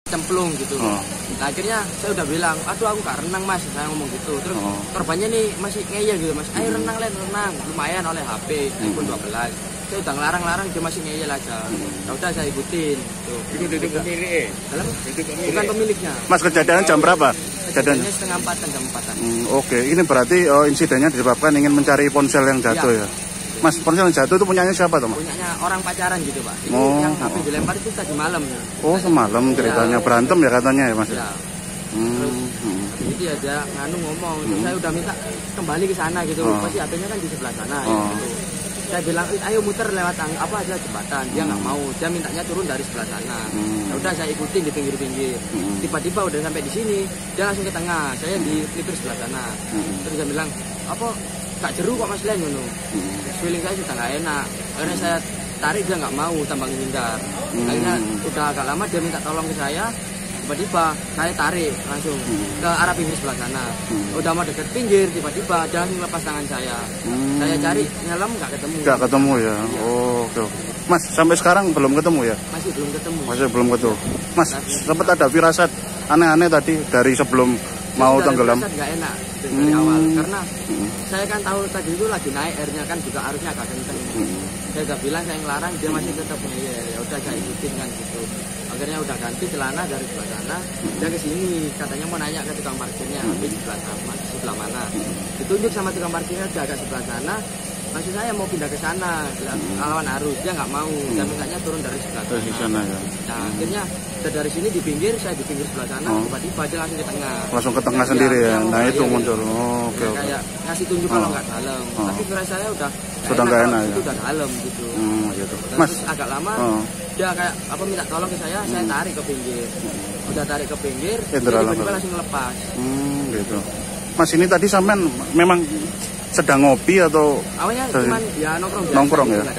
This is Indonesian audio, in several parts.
cemplung gitu. Nah, akhirnya saya udah bilang, aduh aku gak renang mas, saya ngomong gitu. Terus korbannya nih masih ngeyel gitu mas, ayo renang renang, lumayan oleh HP iPhone 12. Saya udah ngelarang-larang, dia masih ngeyel aja. Ya udah saya ikutin. Itu pemiliknya? Bukan pemiliknya. Mas, kejadian jam berapa? Kejadiannya setengah 4-an, jam 4-an. Oke, ini berarti insidennya disebabkan ingin mencari ponsel yang jatuh ya? Mas, ponsel yang jatuh itu punyanya siapa tuh mas? Punyanya orang pacaran gitu pak. Ini yang HP dilempar itu tadi malam. Oh semalam ceritanya, berantem ya katanya ya mas? Ya. Terus itu ya dia ngomong, saya udah minta kembali ke sana gitu. Pasti HP-nya kan di sebelah sana ya, gitu. Saya bilang, ayo muter lewat jembatan. Dia nggak mau, dia mintanya turun dari sebelah sana. Ya udah saya ikutin di pinggir-pinggir. Tiba-tiba udah sampai di sini, dia langsung ke tengah. Saya di pinggir sebelah sana. Terus dia bilang, apa gak jeru kok mas Len ngono. Feeling saya sudah nggak enak. Akhirnya saya tarik, dia nggak mau, tambah menghindar. Akhirnya udah agak lama dia minta tolong ke saya. Tiba-tiba saya tarik langsung ke arah pinggir sebelah sana. Udah mau deket pinggir, tiba-tiba dia langsung lepas tangan saya. Saya cari nyelam nggak ketemu. Nggak ketemu ya. Oh, oke. Mas, sampai sekarang belum ketemu ya? Masih belum ketemu. Masih belum ketemu. Mas, sempat ada firasat aneh-aneh tadi dari sebelum mau tenggelam? Nggak enak dari awal karena saya kan tahu tadi itu lagi naik airnya kan juga arusnya agak kenceng. Saya udah bilang saya ngelarang, dia masih tetap ngeyel. Ya udah saya ikutin kan gitu. Akhirnya udah ganti celana dari sebelah sana, dia ke sini katanya mau nanya ke tukang parkirnya di sebelah mana. Ditunjuk sama tukang parkirnya dia agak sebelah sana. Maksud saya mau pindah ke sana, lawan arus, dia nggak mau. Dia mintanya turun dari sebelah sana. Ya. Nah, akhirnya dari sini di pinggir, saya di pinggir sebelah sana, tiba-tiba dia langsung ke tengah. Langsung ke tengah sendiri ya. Nah itu muncul. Oke. Kayak ngasih tunjuk kalau nggak dalam. Tapi kira saya udah nggak enak ya. Itu udah dalam gitu. Gitu. Mas agak lama dia kayak minta tolong ke saya tarik ke pinggir. Udah tarik ke pinggir, tiba-tiba langsung lepas. Gitu. Mas, ini tadi sampean memang sedang ngopi atau awalnya cuman ya nongkrong ya?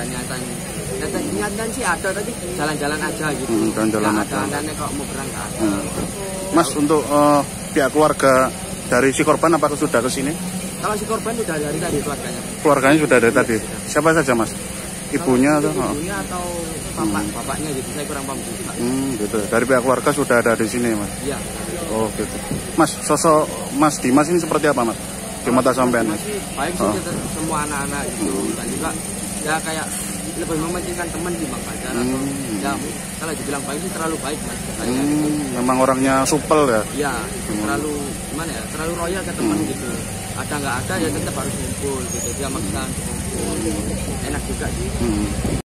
Niatan sih ada, tadi jalan-jalan aja gitu. Jalan-jalan aja. Ada kok mau berangkat. Mas, untuk pihak keluarga dari si korban apakah sudah ke sini? Kalau si korban sudah dari tadi keluarganya. Keluarganya sudah dari tadi. Siapa saja mas? Ibunya atau? Ibunya atau bapaknya gitu. Saya kurang paham juga. Gitu. Dari pihak keluarga sudah ada di sini mas? Iya. Oh gitu. Mas, sosok Mas Dimas ini seperti apa mas? Di mata sampean? Masih baik sih semua anak-anak gitu. Dan juga ya kayak lebih mementingkan teman di bang pacar atau ya kalau dibilang baik sih terlalu baik mas saya gitu. Memang orangnya supel ya? Iya, terlalu gimana ya, terlalu royal ke teman gitu. Ada nggak ada ya tetap harus ngumpul gitu, dia maksa ngumpul. Enak juga sih.